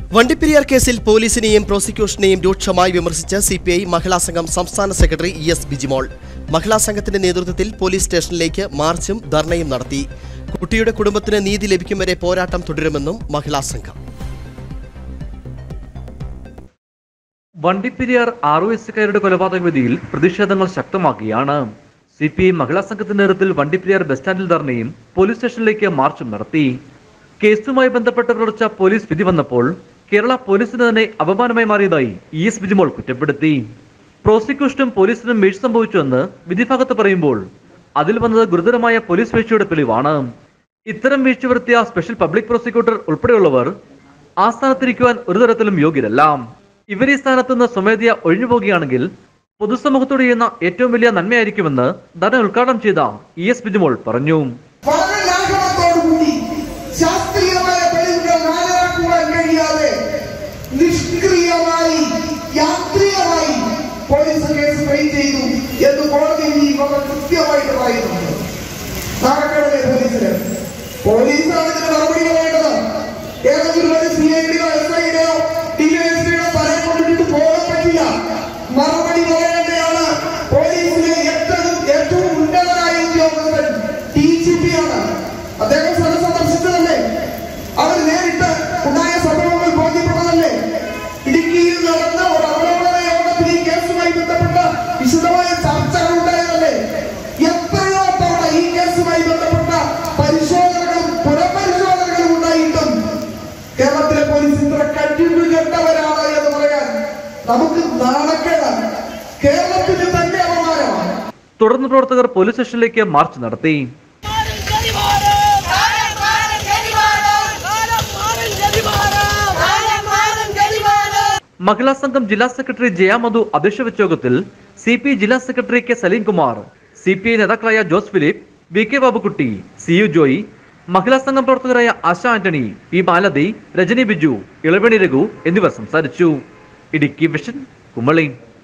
വണ്ടിപ്പെരിയാർ കേസിൽ പോലീസിനെയും പ്രോസിക്യൂഷനെയും രൂക്ഷമായി വിമർശിച്ച് സിപിഐ മഹിളാ സംഘം സംസ്ഥാന സെക്രട്ടറി എസ് ബിജിമോൾ മഹിളാ സംഘത്തിന്റെ നേതൃത്വത്തിൽ പോലീസ് സ്റ്റേഷനിലേക്ക് മാർച്ചും ധർണയും നടത്തി. കുട്ടിയുടെ കുടുംബത്തിന് നീതി ലഭിക്കും വരെ പോരാട്ടം തുടരുമെന്നും മഹിളാ സംഘം. വണ്ടിപ്പെരിയാർ 6 വയസ്സുകാരുടെ കൊലപാതക വിധിയിൽ പ്രതിഷേധങ്ങൾ ശക്തമാക്കുകയാണ്. സിപിഐ മഹിളാ സംഘത്തിന്റെ നേതൃത്വത്തിൽ വണ്ടിപ്പെരിയാർ ബസ് സ്റ്റാൻഡിൽ ധർണയും പോലീസ് സ്റ്റേഷനിലേക്ക് മാർച്ചും നടത്തി. കേസുമായി ബന്ധപ്പെട്ട തുടർച്ച പോലീസ് വിധി വന്നപ്പോൾ കേരള പോലീസിന് തന്നെ അപമാനമായി മാറിയതായി എസ് ബിജിമോൾ കുറ്റപ്പെടുത്തി. പ്രോസിക്യൂഷനും പോലീസിനും വീഴ്ച സംഭവിച്ചുവെന്ന് വിധിഭാഗത്ത് പറയുമ്പോൾ അതിൽ വന്നത് ഗുരുതരമായ പോലീസ് വീഴ്ചയുടെ തെളിവാണ്. ഇത്തരം വീഴ്ച വരുത്തിയ സ്പെഷ്യൽ പബ്ലിക് പ്രോസിക്യൂട്ടർ ഉൾപ്പെടെയുള്ളവർ ആ സ്ഥാനത്തിരിക്കുവാൻ ഒരു തരത്തിലും യോഗ്യരല്ല. ഇവർ ഈ സ്ഥാനത്ത് നിന്ന് സ്വമേധയാ ഒഴിഞ്ഞുപോകുകയാണെങ്കിൽ പൊതുസമൂഹത്തോട് ചെയ്യുന്ന ഏറ്റവും വലിയ നന്മയായിരിക്കുമെന്ന് ധർണ ഉദ്ഘാടനം ചെയ്ത എസ് ബിജിമോൾ പറഞ്ഞു. നിഷ്ക്രിയമായി യാന്ത്രികമായി പോലീസ് കേസ് ഫയൽ ചെയ്തു എന്ന് കോടതി കൃത്യമായിട്ട് പറയുന്നുണ്ട്. നടക്കണമേ പോലീസിന്? പോലീസാണ് ഇതിന് മറുപടി പറയേണ്ടത്. ഏതെങ്കിലും ഒരു CID-യോ SID-യോ DSP-യോ തലയെ കൊണ്ടിട്ട് പോകാൻ പറ്റില്ല. മറുപടി പറയേണ്ടതാണ് പോലീസിലെ ഏറ്റവും ഉന്നതനായ ഉദ്യോഗസ്ഥൻ DGP ആണ്. അദ്ദേഹം സ്ഥലം സന്ദർശിച്ചതല്ലേ? അവർ നേരിട്ട് ഉണ്ടായ സംഭവങ്ങൾ ബോധ്യപ്പെട്ടതല്ലേ? ഇടുക്കിയിൽ നടന്ന ഒരു അവലോകന യോഗത്തിൽ ഈ കേസുമായി ബന്ധപ്പെട്ട വിശദമായ ചർച്ചകൾ ഉണ്ടായതല്ലേ? എത്രയോ തവണ ഈ കേസുമായി ബന്ധപ്പെട്ട പരിശോധനകളും പുനഃപരിശോധനകളും ഉണ്ടായിട്ടും കേരളത്തിലെ പോലീസ് ഇത്ര കണ്ടിന്യൂ കെട്ടവരാണ് എന്ന് പറയാൻ നമുക്ക് നാണക്കേടാണ്. കേരളത്തിന് തന്നെ അപമാനമാണ്. തുടർന്ന് പ്രവർത്തകർ പോലീസ് സ്റ്റേഷനിലേക്ക് മാർച്ച് നടത്തി. മഹിളാ സംഘം ജില്ലാ സെക്രട്ടറി ജയ മധു അധ്യക്ഷ വെച്ച യോഗത്തിൽ CPI ജില്ലാ secretary K Saleem Kumar, CPI നേതാക്കളായ ജോസ് ഫിലിപ്പ്, VK ബാബുക്കുട്ടി, CU ജോയി, മഹിളാ സംഘം പ്രവർത്തകരായ ആശ ആന്റണി, P മാലതി, രജനി ബിജു, ഇളവേണി രഘു എന്നിവർ സംസാരിച്ചു. ഇടുക്കി വിഷൻ, കുമളി.